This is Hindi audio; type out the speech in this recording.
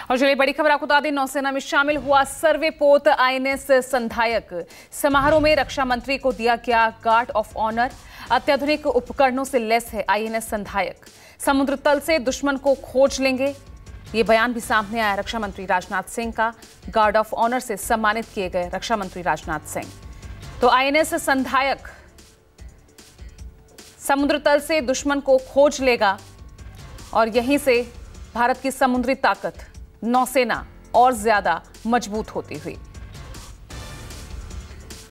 और चलिए बड़ी खबर आपको बता दें, नौसेना में शामिल हुआ सर्वे पोत आईएनएस संधायक। समारोह में रक्षा मंत्री को दिया गया गार्ड ऑफ ऑनर। अत्याधुनिक उपकरणों से लैस है आईएनएस संधायक। समुद्र तल से दुश्मन को खोज लेंगे, ये बयान भी सामने आया रक्षा मंत्री राजनाथ सिंह का। गार्ड ऑफ ऑनर से सम्मानित किए गए रक्षा मंत्री राजनाथ सिंह। तो आईएनएस संधायक समुद्र तल से दुश्मन को खोज लेगा और यहीं से भारत की समुद्री ताकत नौसेना और ज्यादा मजबूत होती हुई